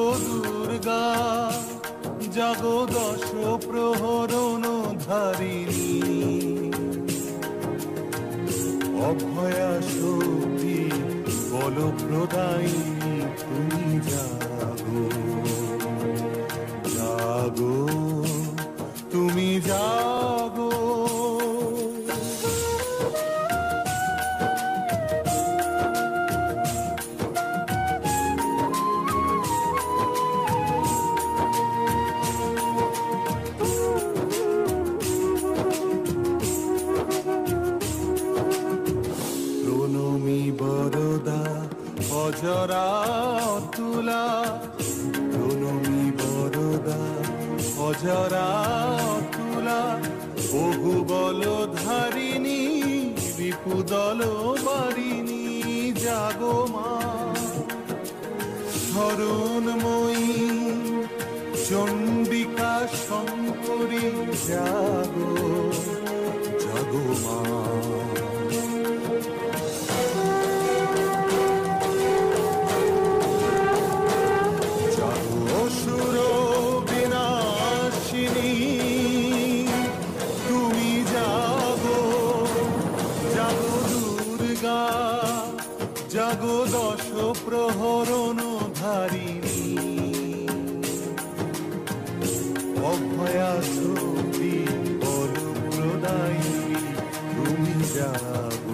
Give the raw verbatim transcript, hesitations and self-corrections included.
জাগো দুর্গা জাগো দশ প্রহরণ ধারিণী অভয়া শক্তি বল প্রদায়িনী তুমি জাগো জাগো তুমি জাগো প্রণমী বরদা অজরা তুলা প্রণমী বরদা অজরা তুলা বহু বল ধারিণী বিপুদল বারিণী জাগো মা শরণময়ী চণ্ডিকা শঙ্করী জাগো জাগো মা অসুর বিনাশিনী তুমি জাগো জাগো দুর্গা জাগো দশ প্রহরণ ধারিণী অভয়া শক্তি বল প্রদায়িনী তুমি জাগো